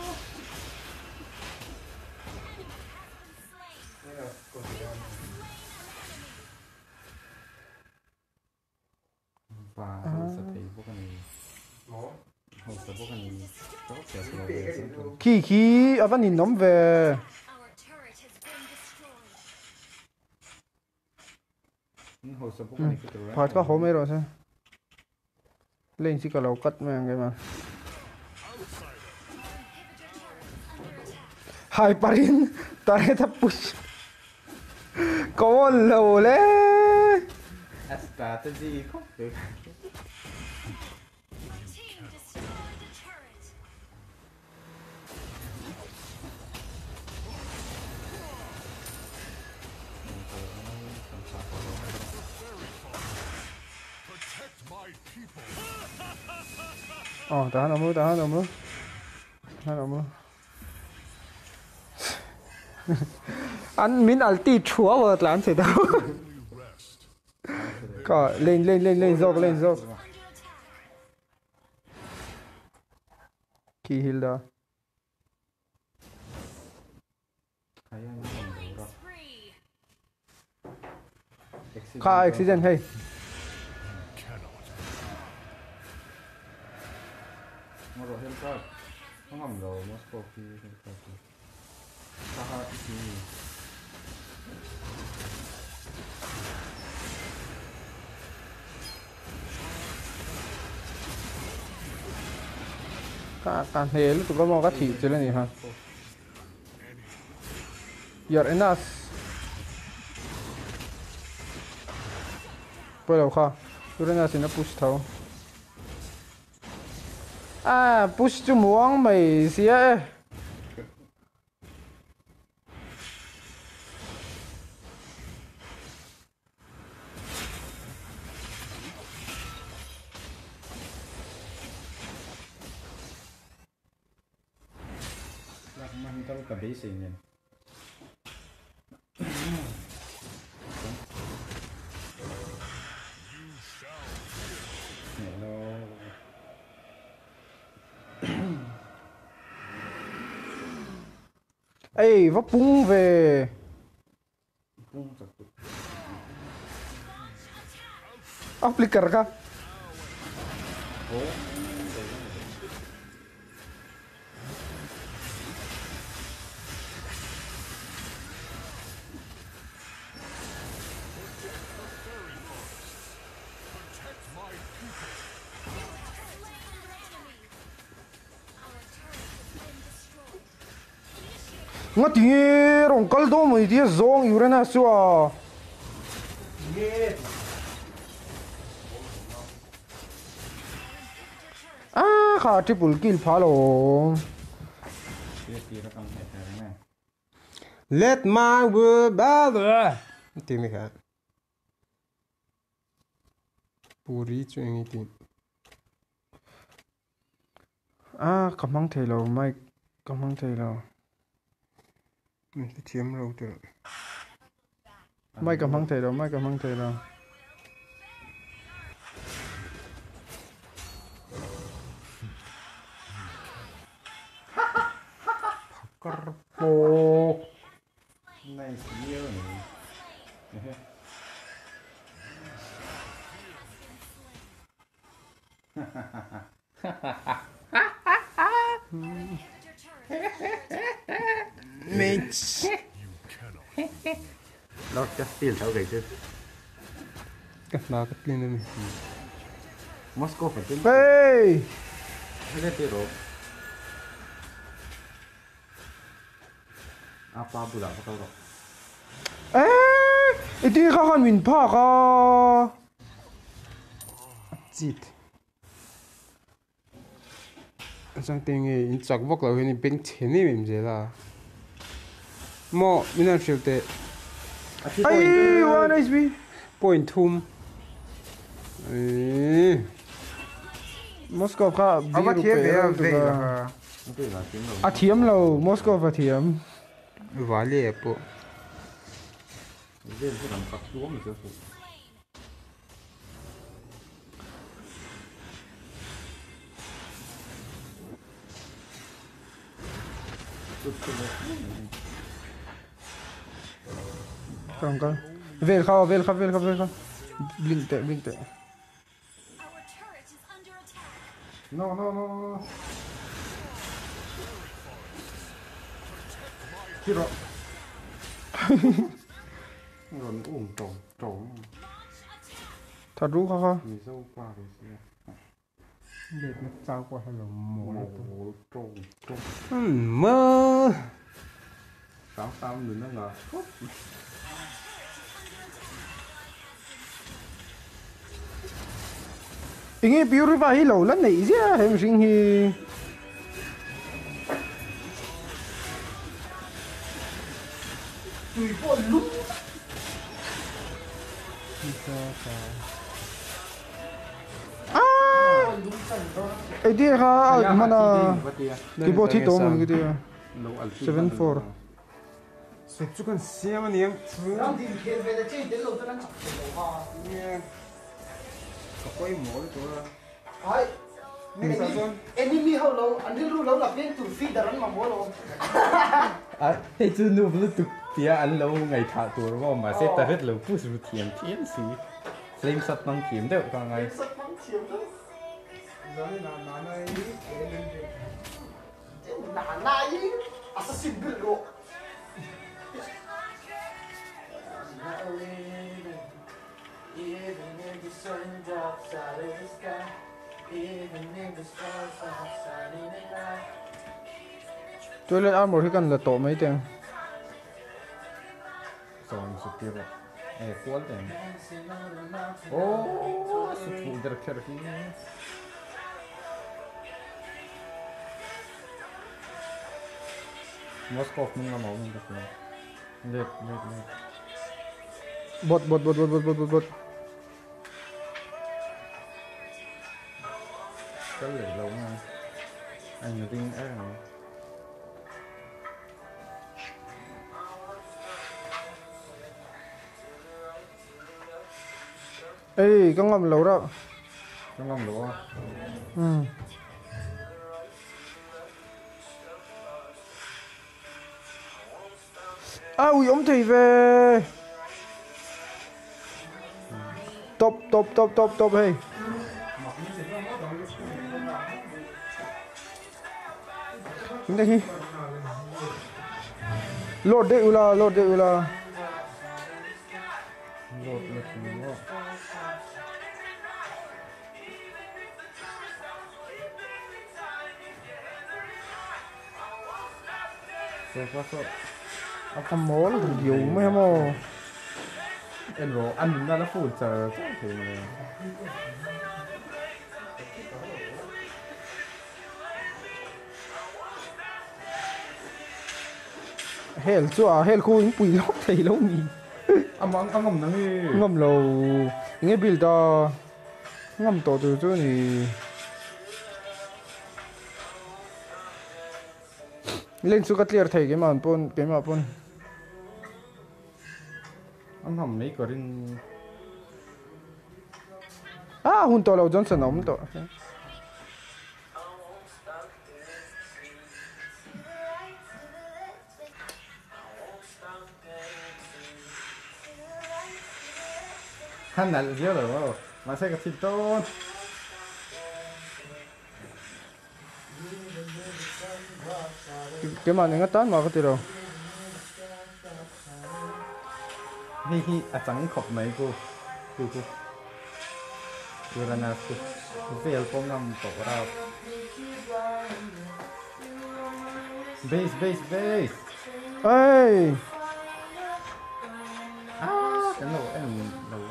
Và hồi sẽ thấy vô cái này. Hồi sẽ vô cái này. Tốt kìa rồi. khi à vẫn nhìn nóng về Hồi sẽ vô cái này cái rồi. phải có hố mấy rồi sao lên chỉ cả lâu cắt mà cái mà hai parin tare ta push có lâu lẽ Strategy không được. tahan dulu anh min alti chúa vợt làm gì đâu có lên dốc kỳ hilda hay anh không đủ rồi kha accident hey mà rồi hiện tại không làm rồi Moscow thì hiện tại thì ha thì kan he lu tu ko mo ka thi chele ni ha you're enough pelo kha you're enough in a push thau push chu muang mai sia mình có cái bế xình này hello ê vấp bung về bung thật applicar ka nga tinge rong kal do mai dia zong yurena suwa kha triple kill phalo Let my world bother. Tìm cái khác. Puri chuyện gì cầm mang thầy lâu mai cầm mang thầy lâu mình sẽ chiếm đâu được. mai cầm mang thầy lâu mai cầm mang thầy lâu Carpo. này nhiều này Mates. đó chắc tiền thấu cái chứ Cắt nào cắt lên đây. Moscow phải tính hey hay là tiền rồi apa pula apa kau itu kha min pha ka Chít. Sang tiếng nghe in chắc vóc là hình bên trên này mình dễ là. Mo mình đang chịu tệ. ai one HP Point thum. Moscow kha Ama thiệt về về là. cái là kiếm rồi thiếm lâu Moscow và thiếm Vale po. lên cái làm cặp xuống mình sẽ phụ con về kha blink tệ Our turret is under attack. no kia rồi rồi trồng thật ru kha thì sâu qua thì sẽ Để nó trao qua hay là mồ. trồng Mơ. sao mình nó ngờ inge purify hi lo lan nei zia hem sing hi ai dia ha mana ki bo thi to mon ki dia 74 Sẽ chú con xe mà niệm. đang tìm kiếm về trên đến lâu cho đang chọc ha Nghe. Có quay mổ đấy tôi. ai enemy how low until ru low là phiên tụi phi đàn mà mua low à thế chứ nu blu tục tia ăn lâu ngày thả tuổi vào mà sẽ ta rất lâu phút rồi thiềm thiên sĩ lên sắp năng kiếm được còn ngày nà nai assassin build ro even if the sun drops out of the sky, even if the stars are shining at night. Tôi lên ăn một cái cần là tổ mấy tiền. rồi sự kia rồi cuốn tiền ô sự phụ được cái Moscow mình làm món được rồi liệt Bột. cái lưỡi lâu nha anh nhiều tin ấy rồi Ê, có ngầm lâu đó. trong lòng đúng không Ừ. À, ui, ông thầy về. Top, hey. Chúng ta khi lột đi ula lột được đúng không rồi quá sợ ăn món nhiều mấy mò em rồi ăn đúng ra nó phụ trợ thì hell chua hell khu những bụi lóc thầy lâu nhỉ ăn ngầm nó ngầm lâu nghe bil đó ngầm tổ từ chỗ này lên số clear thầy cái mà pon ăn hầm mấy cái riêng à hun to lâu Johnson ông to hắn là nhiều rồi mà sẽ có thịt tốt cái mà những cái tán mà có thể đâu hi chẳng khóc mấy cô là nào về con ngầm tổ ra base ê cái nổ em nổ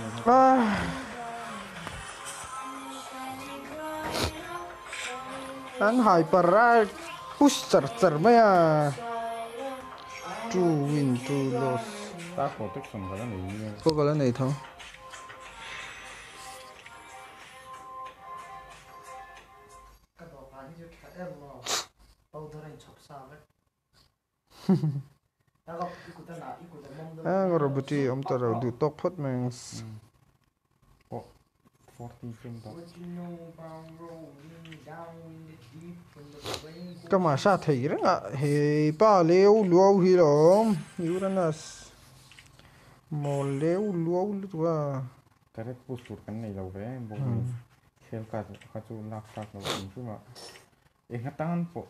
anh hyper push char mấy à to win to loss ta có tích sầm cái này có cái này thôi cái đồ phá như cái em mà bao giờ anh chọc sao đấy à cái robot ông ta rồi đủ top hot man 40 phim đó cái mà sao thấy đó à hệ ba leo luau hi lom Uranus mò leo luau luôn à cái đấy bút sụt cái này lâu đấy bố mình khéo cả chú lạc phạt lâu chứ mà em hát tăng bộ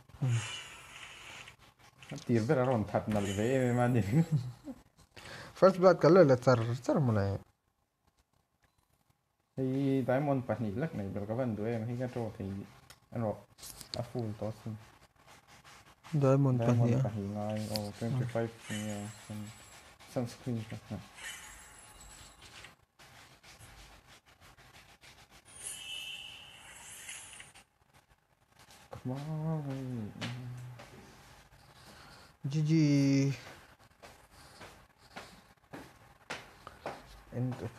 tiền về rồi thật là về mà đi first blood cái là char mà này thì diamond bật nhị lắc này được các bạn đuổi em hay cái trò thì anh rồi đã full to xin diamond bật nhị ngay 25 sunscreen come on GG end